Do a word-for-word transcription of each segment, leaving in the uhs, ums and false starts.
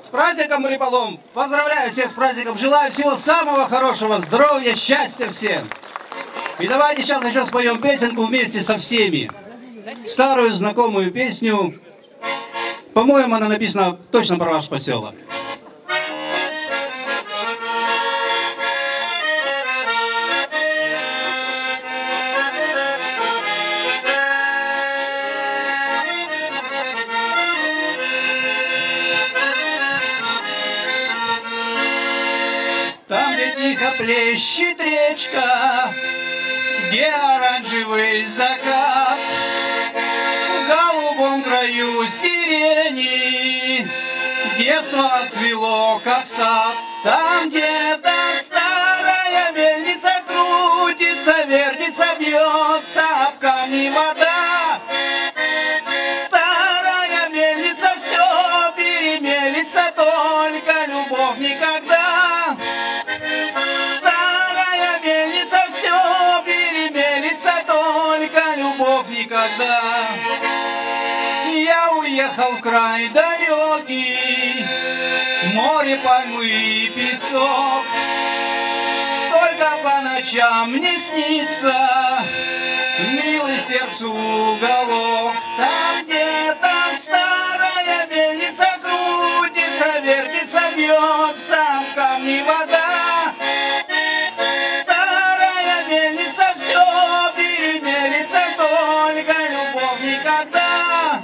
С праздником, Рыполом! Поздравляю всех с праздником! Желаю всего самого хорошего, здоровья, счастья всем! И давайте сейчас еще споем песенку вместе со всеми. Старую знакомую песню. По-моему, она написана точно про ваш поселок. Там, где тихо плещет речка, где оранжевый закат, в голубом краю сирени детство отцвело, как сад. Там где-то старая мельница крутится, вертится, бьется об камни вода. Старая мельница все перемелится, только любовь никогда. Никогда. Я уехал в край далекий, море, пальмы и песок. Только по ночам мне снится милый сердцу уголок. Там где-то старая мельница крутится, вертится, бьется в камни вода. Никогда.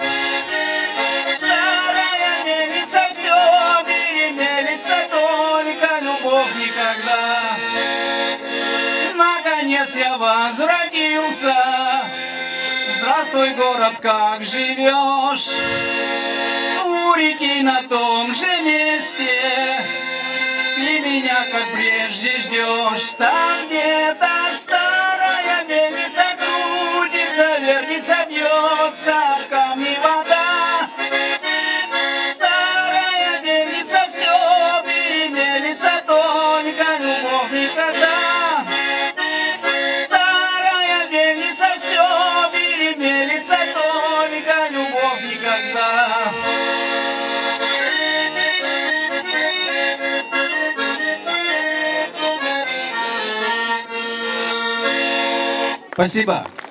Старая мельница все перемелится, только любовь никогда. Наконец я возвратился. Здравствуй, город, как живешь? У реки на том же месте ты меня, как прежде, ждешь. Там где-то старая мельница крутится, вертится, бьется в камни вода. Старая мельница все перемелится, только любовь никогда. Старая мельница все перемелится, только любовь никогда. Спасибо.